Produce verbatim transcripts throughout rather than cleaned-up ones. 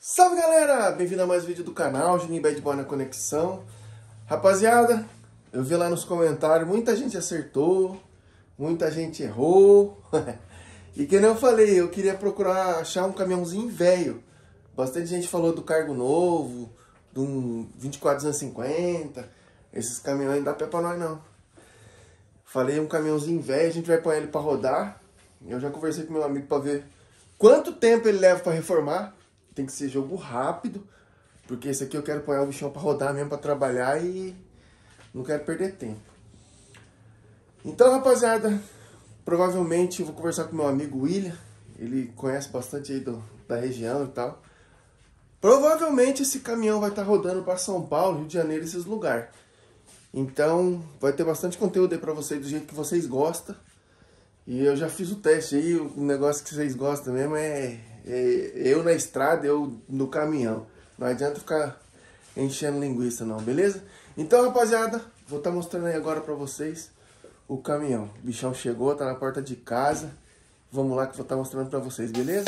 Salve galera, bem-vindo a mais um vídeo do canal, Juninho Bad Boy na conexão. Rapaziada, eu vi lá nos comentários, muita gente acertou, muita gente errou. E que nem eu falei, eu queria procurar achar um caminhãozinho velho. Bastante gente falou do cargo novo, de um vinte e quatro duzentos e cinquenta. Esses caminhões não dá pé pra nós não. Falei um caminhãozinho velho, a gente vai pôr ele pra rodar. Eu já conversei com meu amigo pra ver quanto tempo ele leva pra reformar. Tem que ser jogo rápido, porque esse aqui eu quero pôr o bichão pra rodar mesmo, pra trabalhar, e não quero perder tempo. Então, rapaziada, provavelmente eu vou conversar com meu amigo William. Ele conhece bastante aí do, da região e tal. Provavelmente esse caminhão vai estar rodando para São Paulo, Rio de Janeiro, esses lugares. Então vai ter bastante conteúdo aí para vocês, do jeito que vocês gostam. E eu já fiz o teste aí, o negócio que vocês gostam mesmo é, é eu na estrada, eu no caminhão. Não adianta ficar enchendo linguiça não, beleza? Então, rapaziada, vou estar mostrando aí agora para vocês o caminhão. O bichão chegou, tá na porta de casa. Vamos lá que eu vou estar mostrando para vocês, beleza?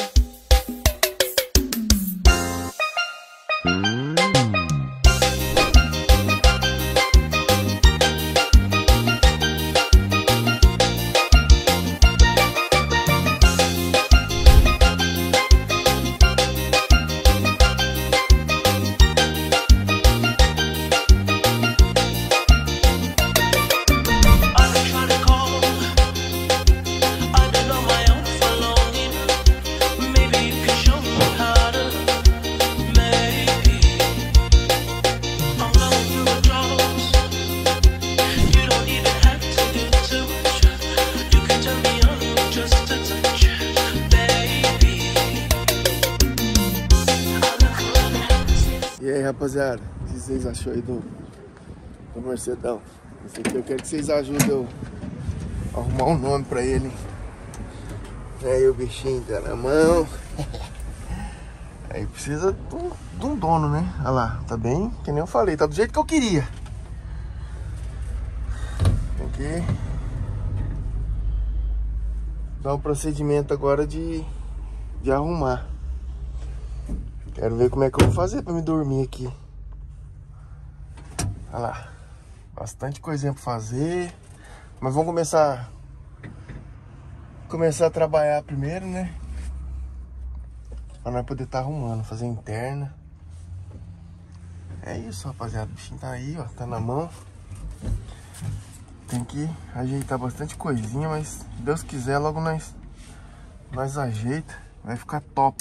E aí, rapaziada, o que vocês achou aí do, do Mercedão? Esse aqui eu quero que vocês ajudem eu a arrumar um nome pra ele. Aí o bichinho tá na mão. Aí precisa de um, de um dono, né? Olha lá, tá bem, que nem eu falei, tá do jeito que eu queria. Tem que dar um procedimento agora de, de arrumar. Quero ver como é que eu vou fazer pra me dormir aqui. Olha lá. Bastante coisinha pra fazer. Mas vamos começar... Começar a trabalhar primeiro, né? Pra nós poder estar arrumando. Fazer interna. É isso, rapaziada. O bichinho tá aí, ó. Tá na mão. Tem que ajeitar bastante coisinha. Mas se Deus quiser, logo nós... Nós ajeita. Vai ficar top.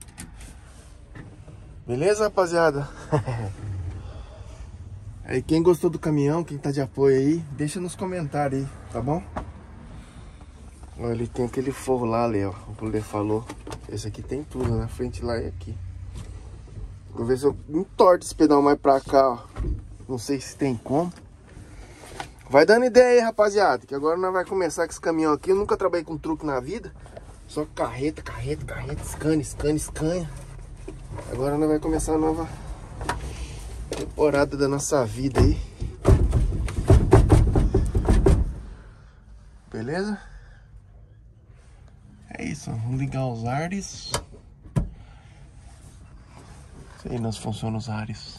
Beleza, rapaziada? Aí, quem gostou do caminhão, quem tá de apoio aí, deixa nos comentários aí, tá bom? Olha, ele tem aquele forro lá, ali, ó. O Pulê falou. Esse aqui tem tudo, na frente lá e aqui. Vou ver se eu entorto esse pedal mais pra cá, ó. Não sei se tem como. Vai dando ideia aí, rapaziada, que agora nós vamos começar com esse caminhão aqui. Eu nunca trabalhei com truque na vida. Só carreta, carreta, carreta, escane, escane, escanha. Agora nós vamos começar a nova temporada da nossa vida aí. Beleza? É isso, vamos ligar os ares. Sei não se funcionam os ares.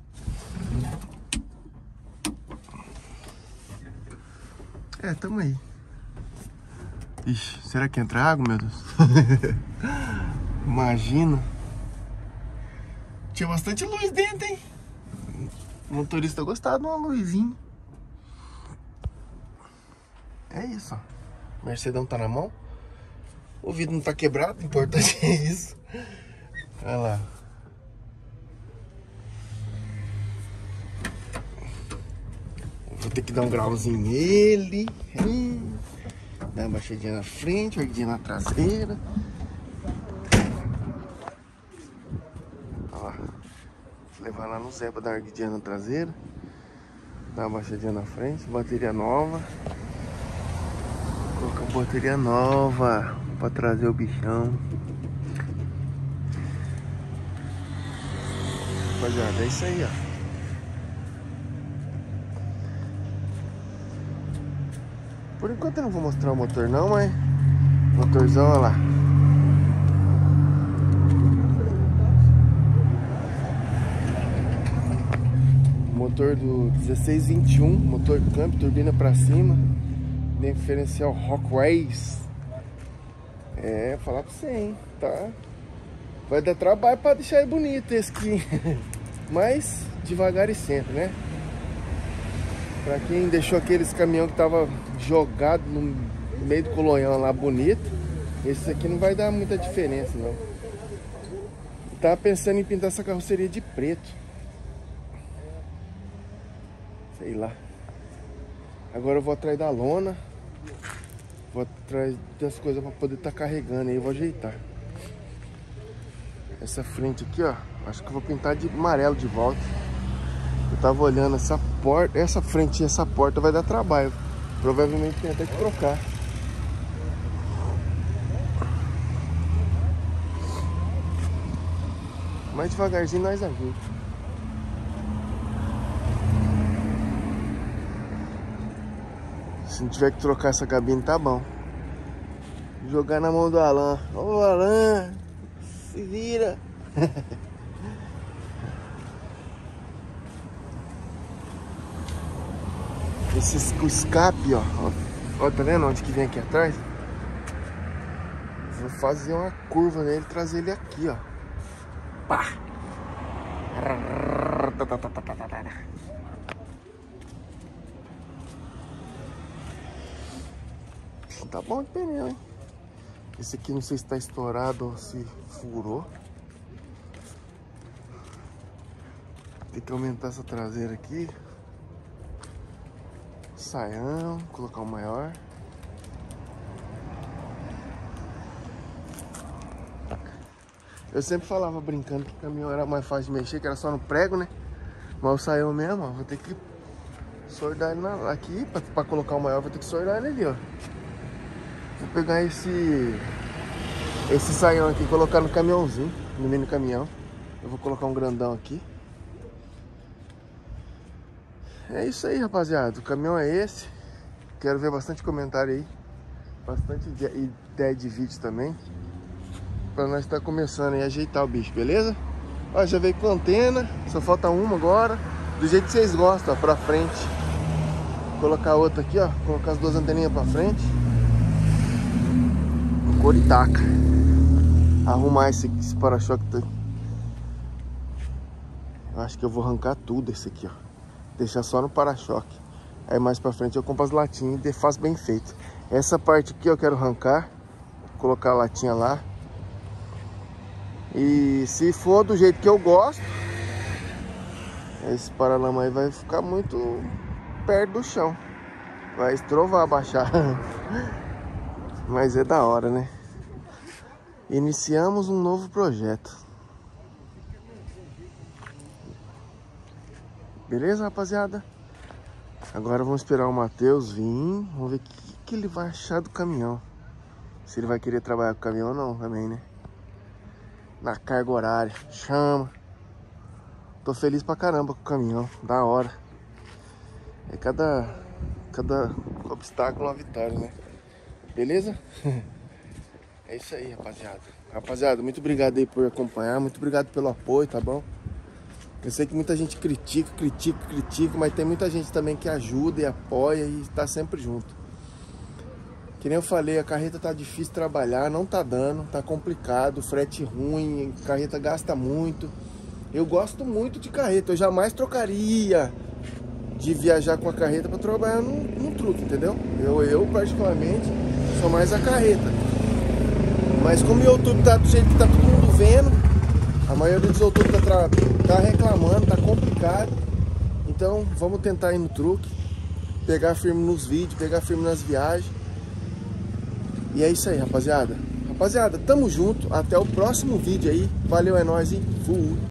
É, tamo aí. Ixi, será que entra água, meu Deus? Imagina. Tinha bastante luz dentro, hein? O motorista gostava de uma luzinha. É isso, ó. O Mercedão tá na mão. O vidro não tá quebrado, o importante é isso. Olha lá. Vou ter que dar um grauzinho nele. Hum. Dar uma baixadinha na frente, uma erguidinha na traseira. Levar lá no Zé pra dar uma erguidinha na traseira. Dar uma baixadinha na frente. Bateria nova. Colocar bateria nova pra trazer o bichão. Rapaziada, é isso aí, ó. Por enquanto eu não vou mostrar o motor não, mas motorzão, olha lá. motor do dezesseis vinte e um, motor câmbio, turbina pra cima, diferencial Rockways. É, falar pra você, hein, tá? Vai dar trabalho pra deixar ele bonito esse aqui. Mas devagar e sempre, né? Pra quem deixou aqueles caminhão que tava jogado no meio do colonhão lá bonito, esse aqui não vai dar muita diferença, não. Eu tava pensando em pintar essa carroceria de preto. Sei lá. Agora eu vou atrás da lona. Vou atrás das coisas pra poder estar tá carregando aí. Eu vou ajeitar. Essa frente aqui, ó. Acho que eu vou pintar de amarelo de volta. Eu tava olhando essa porta. Essa frente e essa porta vai dar trabalho. Provavelmente tem até que trocar. Mais devagarzinho nós ajuda. Se não tiver que trocar essa cabine, tá bom. Jogar na mão do Alan. Ô Alan, se vira. Esse escape, ó. Ó, tá vendo onde que vem aqui atrás? Vou fazer uma curva nele e trazer ele aqui, ó. Pá! Tá bom de pneu, hein? Esse aqui não sei se tá estourado ou se furou. Tem que aumentar essa traseira aqui. Saião, colocar o maior. Eu sempre falava brincando que o caminhão era mais fácil de mexer, que era só no prego, né? Mas o saião mesmo, ó, vou ter que soldar ele na, aqui, pra, pra colocar o maior, vou ter que soldar ele ali, ó. Vou pegar esse esse saião aqui e colocar no caminhãozinho, no mini caminhão. Eu vou colocar um grandão aqui. É isso aí, rapaziada. O caminhão é esse. Quero ver bastante comentário aí. Bastante ideia de vídeo também. Pra nós estar começando aí a ajeitar o bicho, beleza? Ó, já veio com antena. Só falta uma agora. Do jeito que vocês gostam, ó, pra frente. Vou colocar outra aqui, ó. Colocar as duas anteninhas pra frente. Coritaca. Arrumar esse, esse para-choque. Eu acho que eu vou arrancar tudo esse aqui, ó. Deixar só no para-choque. Aí mais pra frente eu compro as latinhas e faço bem feito. Essa parte aqui eu quero arrancar. Colocar a latinha lá. E se for do jeito que eu gosto, esse paralama aí vai ficar muito perto do chão. Vai estrovar, baixar. Mas é da hora, né? Iniciamos um novo projeto. Beleza, rapaziada? Agora vamos esperar o Matheus vir. Vamos ver o que, que ele vai achar do caminhão. Se ele vai querer trabalhar com o caminhão ou não também, né? Na carga horária. Chama. Tô feliz pra caramba com o caminhão. Da hora. É cada, cada obstáculo uma vitória, né? Beleza? É isso aí, rapaziada. Rapaziada, muito obrigado aí por acompanhar. Muito obrigado pelo apoio, tá bom? Eu sei que muita gente critica, critica, critica, mas tem muita gente também que ajuda e apoia e tá sempre junto. Que nem eu falei, a carreta tá difícil de trabalhar, não tá dando, tá complicado, frete ruim, a carreta gasta muito. Eu gosto muito de carreta, eu jamais trocaria de viajar com a carreta para trabalhar num, num truque, entendeu? Eu, eu particularmente sou mais a carreta. Mas como o YouTube tá do jeito que tá todo mundo vendo, a maioria dos youtubers tá, tá reclamando, tá complicado. Então vamos tentar ir no truque, pegar firme nos vídeos, pegar firme nas viagens. E é isso aí, rapaziada. Rapaziada, tamo junto, até o próximo vídeo aí. Valeu, é nóis e fui!